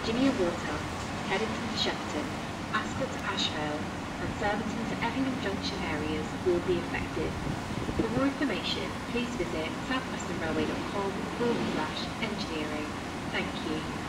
Virginia Water, Teddington to Shepperton, Ascot to Ashvale, and Surbiton to Effingham Junction areas will be affected. For more information, please visit southwesternrailway.com/engineering. Thank you.